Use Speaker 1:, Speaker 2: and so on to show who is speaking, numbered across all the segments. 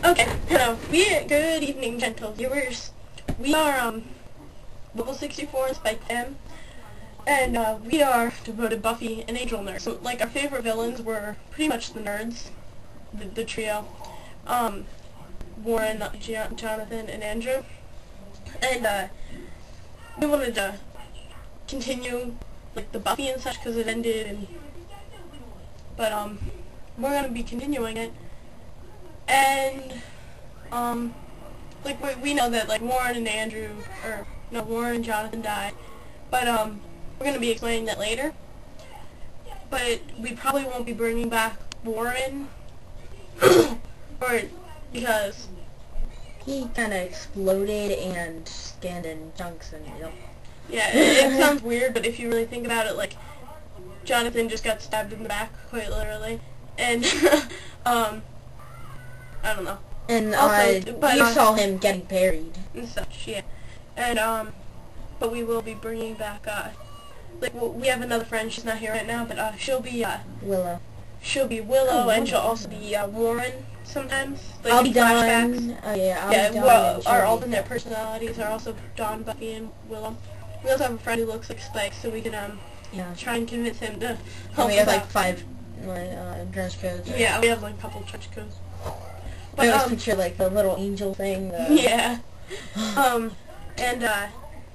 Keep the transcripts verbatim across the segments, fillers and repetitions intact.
Speaker 1: Okay, hello. We good evening, gentle viewers. We are um level sixty-four in Spike M, and uh, we are devoted Buffy and Angel nerds. So, like, our favorite villains were pretty much the nerds, the, the trio, um, Warren, Jo Johnathan, and Andrew. And uh, we wanted to continue like the Buffy and such because it ended, and but um, we're gonna be continuing it. And, um, like, we, we know that, like, Warren and Andrew, or, no, Warren and Johnathan died, but, um, we're going to be explaining that later. But we probably won't be bringing back Warren, or, because
Speaker 2: he kind of exploded and scanned in chunks and, you know.
Speaker 1: Yeah, it, it sounds weird, but if you really think about it, like, Johnathan just got stabbed in the back, quite literally, and, um... I don't know.
Speaker 2: And
Speaker 1: also,
Speaker 2: uh,
Speaker 1: but,
Speaker 2: you
Speaker 1: uh,
Speaker 2: saw him getting buried.
Speaker 1: And such, yeah. And, um, but we will be bringing back, uh, like, well, we have another friend, she's not here right now, but, uh, she'll be, uh,
Speaker 2: Willow.
Speaker 1: She'll be Willow,
Speaker 2: oh,
Speaker 1: and she'll also be, uh, Warren sometimes. Like,
Speaker 2: I'll be
Speaker 1: flashbacks.
Speaker 2: Dawn. Oh, yeah, I'll
Speaker 1: yeah,
Speaker 2: be Dawn.
Speaker 1: Well, our alternate personalities are also Dawn, Buffy, and Willow. We also have a friend who looks like Spike, so we can, um,
Speaker 2: yeah.
Speaker 1: try and convince him to help
Speaker 2: and we have,
Speaker 1: us
Speaker 2: like,
Speaker 1: out.
Speaker 2: five, like, uh, dress codes. Or...
Speaker 1: Yeah, we have, like, a couple trench codes.
Speaker 2: But, I always
Speaker 1: um,
Speaker 2: picture, like, the little angel thing. The...
Speaker 1: Yeah. um, and, uh,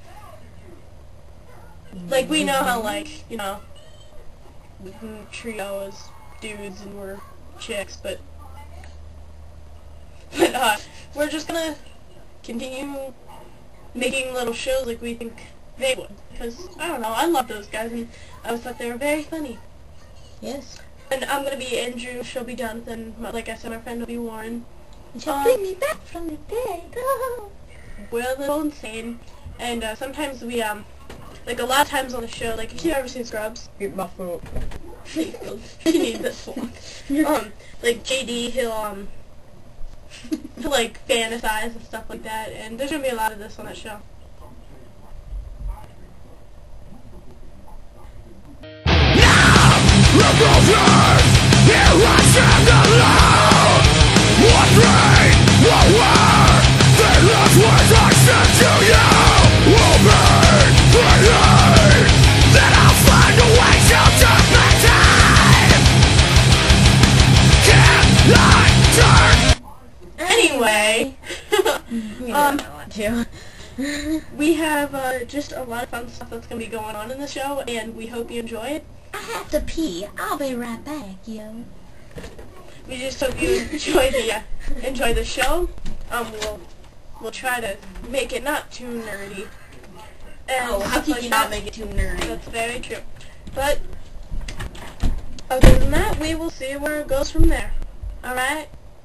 Speaker 1: like, we know how, like, you know, the trio is dudes and we're chicks, but, but, uh, we're just gonna continue making little shows like we think they would, because, I don't know, I love those guys, and I always thought they were very funny.
Speaker 2: Yes.
Speaker 1: And I'm gonna be Andrew, she'll be Johnathan, like I said, my friend will be Warren.
Speaker 2: And she'll
Speaker 1: um,
Speaker 2: bring me back from the dead. Oh.
Speaker 1: We're a little insane, and uh, sometimes we, um, like a lot of times on the show, like if you've ever seen Scrubs,
Speaker 2: Get my foot.
Speaker 1: you need this one. Um, like J D, he'll, um, he'll, like, fantasize and stuff like that, and there's gonna be a lot of this on that show. Anyway, um, we have uh, just a lot of fun stuff that's going to be going on in the show, and we hope you enjoy it.
Speaker 2: I have to pee. I'll be right back, yo.
Speaker 1: We just hope you enjoy the uh, enjoy the show. Um, we'll we'll try to make it not too nerdy. And
Speaker 2: oh, how can
Speaker 1: like
Speaker 2: you not
Speaker 1: that.
Speaker 2: make it too nerdy?
Speaker 1: That's very true. But other than that, we will see where it goes from there. All right.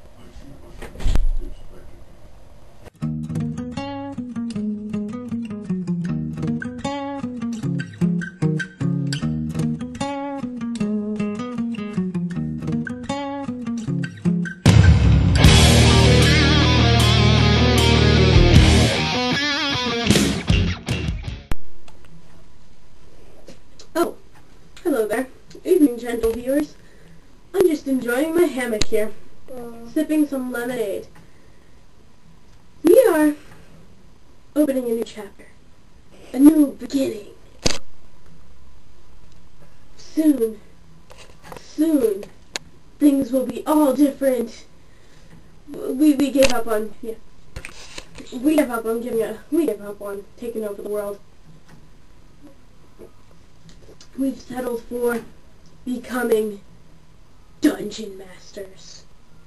Speaker 1: Oh, hello there. Evening, gentle viewers. I'm just enjoying my hammock here, uh, sipping some lemonade. We are opening a new chapter, a new beginning. Soon, soon, things will be all different. We we gave up on yeah. We gave up on giving a we gave up on taking over the world. We've settled for becoming dungeon masters.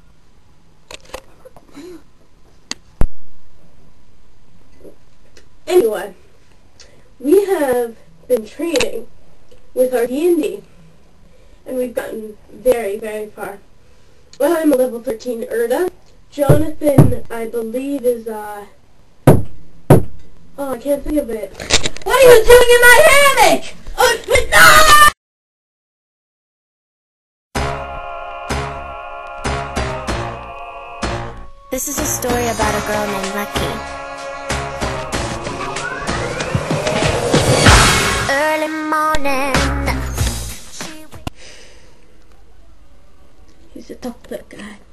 Speaker 1: Anyway, we have been training with our D and D, and we've gotten very, very far. Well, I'm a level thirteen Erda. Johnathan, I believe, is, uh... oh, I can't think of it.
Speaker 2: What are you doing in my hammock? Oh, but no!
Speaker 3: This is a story about a girl named Lucky. Early morning.
Speaker 1: He's a tough guy.